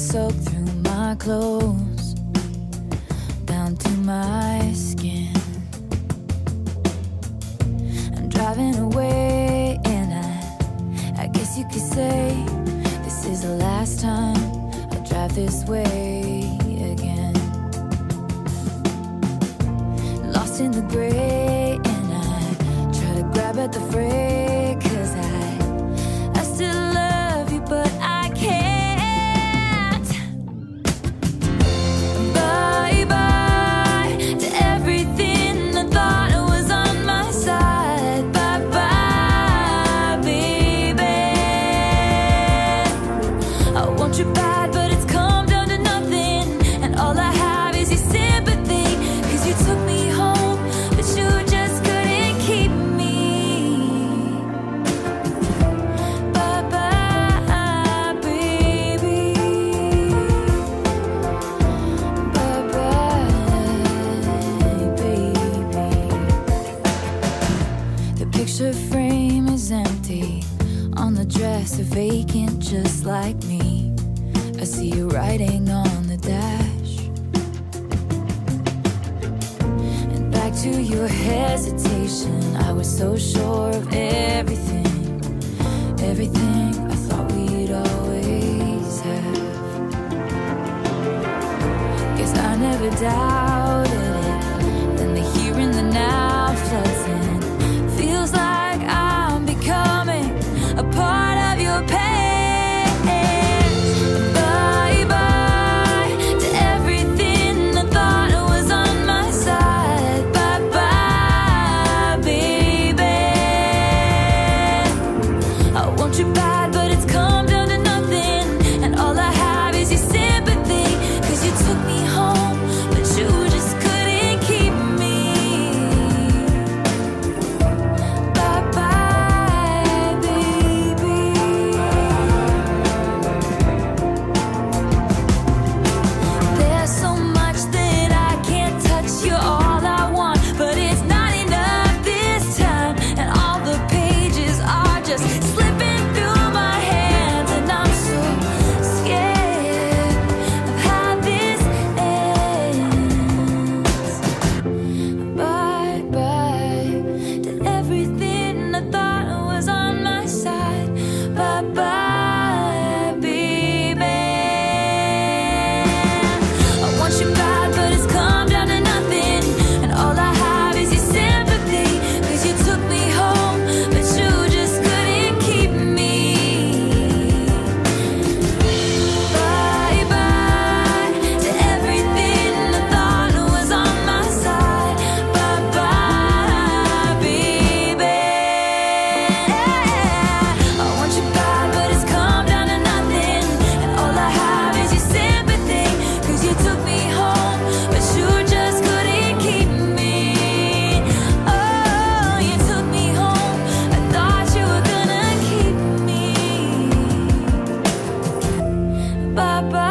soak through my clothes, down to my skin. I'm driving away, and I guess you could say this is the last time I'll drive this way again. Lost in the gray, and I try to grab at the fray, 'cause I still love you, but I can't. Bye bye to everything I thought was on my side. Bye bye, baby. I want you bad, but it's come down to nothing, and all I have is your sympathy. 'Cause you took me home, but you just couldn't keep me. Bye bye, baby. Bye bye, baby. The picture frame is empty, on the dress are vacant just like me. I see you writing on the dash, and back to your hesitation. I was so sure of everything, everything I thought we'd always have. Guess I never doubted it. Then the here and the now floods in. Feels like I'm becoming a part of your pain. Bye bye to everything I thought was on my side. Bye bye, baby. I want you bad, but it's come down to nothing, and all I have is your sympathy. 'Cause you took me home, but you just couldn't keep me. Bye bye, baby. There's so much that I can't touch. You're all I want, but it's not enough this time. And all the pages are just slipping through my hands, and I'm so scared of how this ends. Bye bye to everything I thought was on my side. Bye bye, baby. I want you bad, but it's come down to nothing, and all I have is your sympathy. 'Cause you took me home, but you just couldn't keep me. Bye bye to everything I thought was on my side. Bye bye, baby. I want you bad, but it's come down to nothing, and all I have is your sympathy. 'Cause you took me home, but you just couldn't keep me. Oh, you took me home, I thought you were gonna keep me. Bye bye.